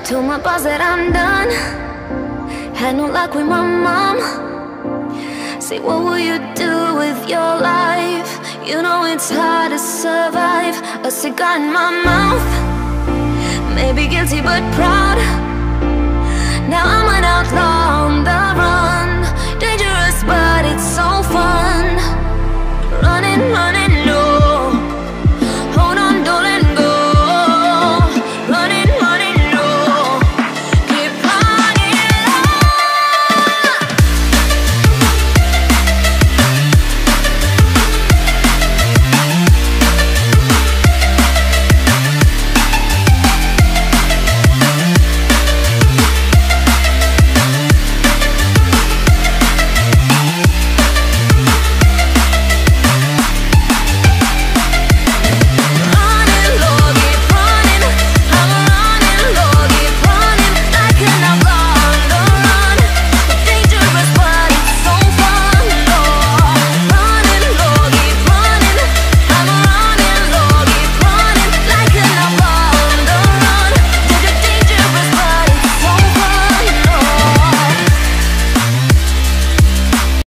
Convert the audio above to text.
Told my boss that I'm done. Had no luck with my mom. Say, what will you do with your life? You know it's hard to survive. A cigar in my mouth, maybe guilty but proud. Now I'm an outlaw.